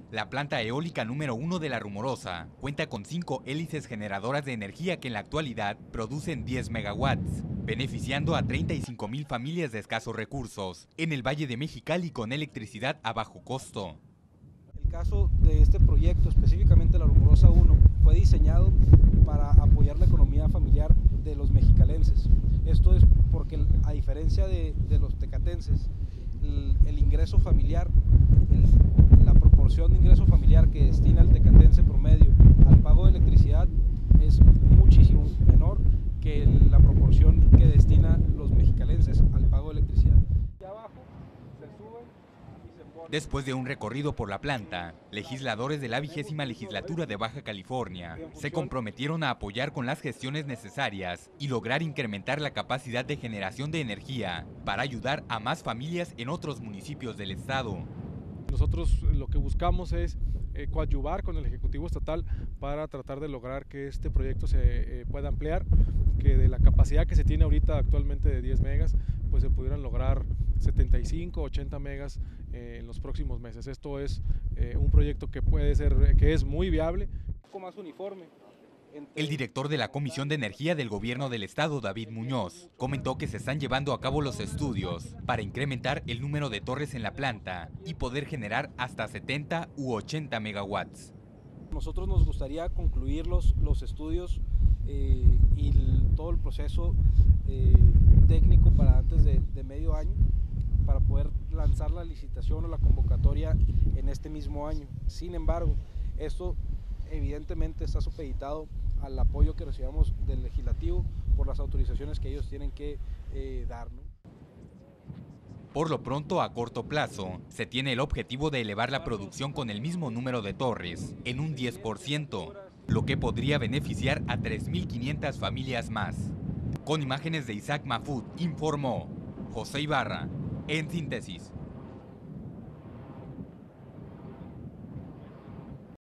La planta eólica número 1 de La Rumorosa cuenta con 5 hélices generadoras de energía que en la actualidad producen 10 megawatts, beneficiando a 35,000 familias de escasos recursos en el Valle de Mexicali con electricidad a bajo costo. El caso de este proyecto, específicamente La Rumorosa 1, fue diseñado para apoyar la economía familiar de los mexicalenses. Esto es porque, a diferencia de los tecatenses, el ingreso familiar, la proporción de ingreso familiar que destina el tecatense promedio al pago de electricidad es muchísimo menor que la proporción que destina los mexicalenses al pago de electricidad. De abajo se suben y se ponen. Después de un recorrido por la planta, legisladores de la 20ª legislatura de Baja California se comprometieron a apoyar con las gestiones necesarias y lograr incrementar la capacidad de generación de energía para ayudar a más familias en otros municipios del estado. Nosotros lo que buscamos es coadyuvar con el Ejecutivo Estatal para tratar de lograr que este proyecto se pueda ampliar, que de la capacidad que se tiene ahorita actualmente de 10 megas, pues se pudieran lograr 75, 80 megas en los próximos meses. Esto es un proyecto que puede ser, que es muy viable. Un poco más uniforme. El director de la Comisión de Energía del Gobierno del Estado, David Muñoz, comentó que se están llevando a cabo los estudios para incrementar el número de torres en la planta y poder generar hasta 70 u 80 megawatts. Nosotros nos gustaría concluir los estudios y todo el proceso técnico para antes de medio año, para poder lanzar la licitación o la convocatoria en este mismo año. Sin embargo, esto evidentemente está supeditado al apoyo que recibamos del legislativo por las autorizaciones que ellos tienen que dar, ¿no? Por lo pronto, a corto plazo, se tiene el objetivo de elevar la producción con el mismo número de torres, en un 10%, lo que podría beneficiar a 3,500 familias más. Con imágenes de Isaac Mafut, informó José Ibarra, en Síntesis.